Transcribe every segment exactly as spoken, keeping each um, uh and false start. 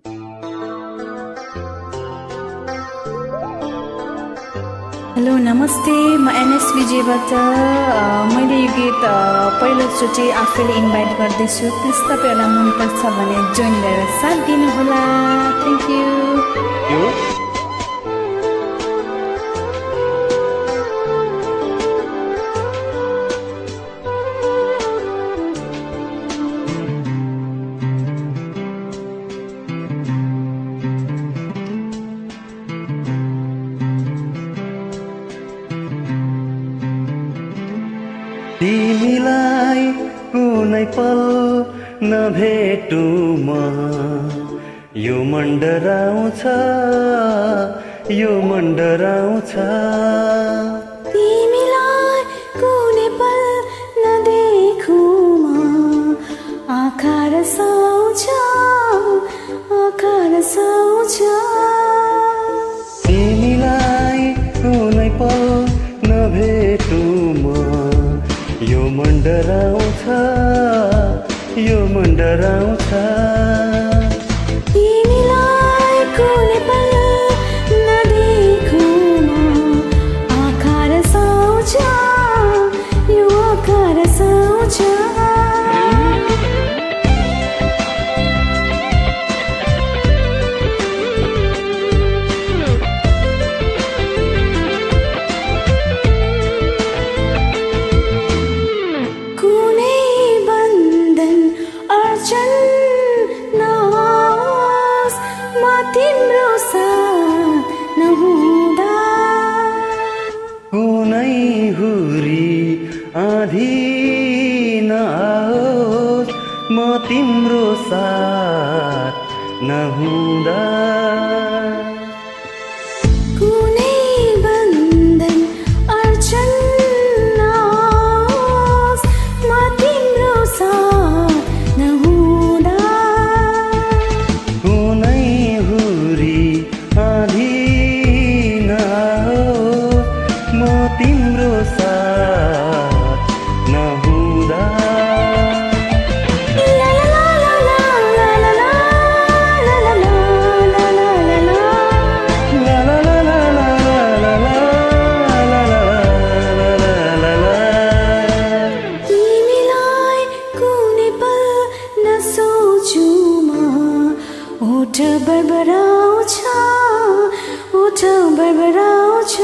Hello नमस्ते, म NS विजयबाट मैले यो गीत पहिलोचोटि आफैले इन्भाइट गर्दैछु। प्लिज तपाईँहरूलाई मनपर्छ भने जोइन गरेर साथ दिनुहोला। Thank you. तिमीलाई कुनै पल नभेटुमा यो मन डराउँछ, यो मन डराउँछ। तिमीलाई कुनै पल नदेखुमा आँखा रसाउँछ, आँखा रसाउँछ। तिमीलाई कुनै पल नभेटुमा यो मन डराउँछ, यो मन डराउँछ। तिमीलाई कुनै पल नदेखुमा आँखा रसाउँछ, यो आँखा रसाउँछ। कुनै हुरी आँधी नआओस् म तिम्रो साथ नहुँदा। कुनै बन्धन अर्चन नआओस् म तिम्रो साथ नहुँदा। कुनै हुरी आँधी तिम्रो साथ नहुँदा। ला ला ला ला ला ला ला ला ला ला ला ला तिमीलाई कुनै पल नसोचुमा ओठ बरबराउँछ, ओठ बरबराउँछ।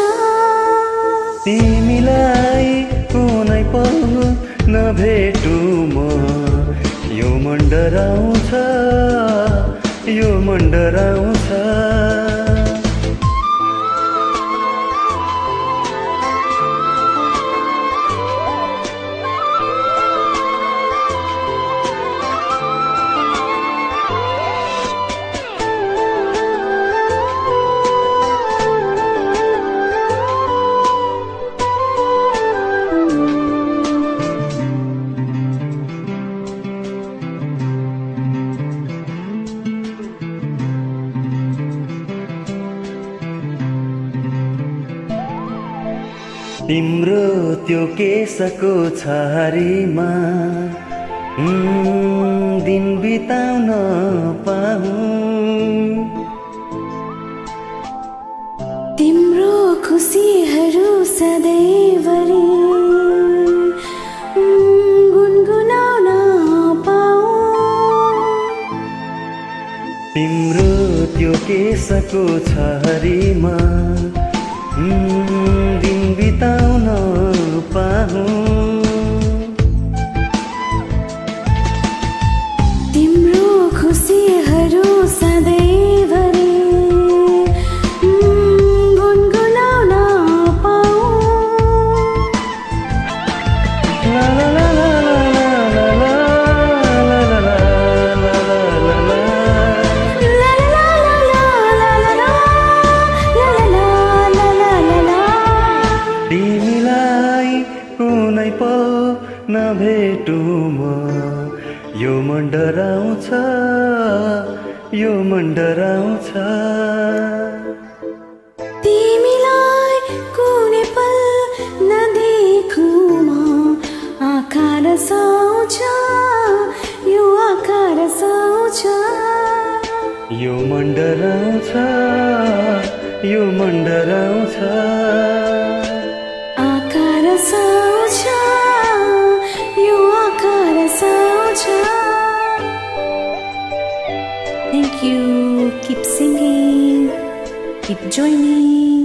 तिमीलाई कुनै पल नभेटुमा यो मन डराउँछ, यो मन डराउँछ। तिम्रो त्यो केशको छहारीमा दिन बिताउन पाऊँ। तिम्रो खुसीहरू सधैँभरि गुनगुनाउन पाऊँ। तिम्रो त्यो केशको छहारीमा दिन बिताउन पाऊँ। तिम्रो खुसीहरू सधैँभरि गुनगुनाउन पाऊँ। ला ला ला ला ला ला ला ला ला ला ला तिमीलाई कुनै पल नभेटुमा यो मन डराउँछ, यो मन डराउँछ। तिमीलाई कुनै पल नदेखुमा आँखा रसाउँछ, यो आँखा रसाउँछ। यो मन डराउँछ यो मन डराउँछ आकार साउँछ यो आकार साउँछ Thank you. Keep singing. Keep joining.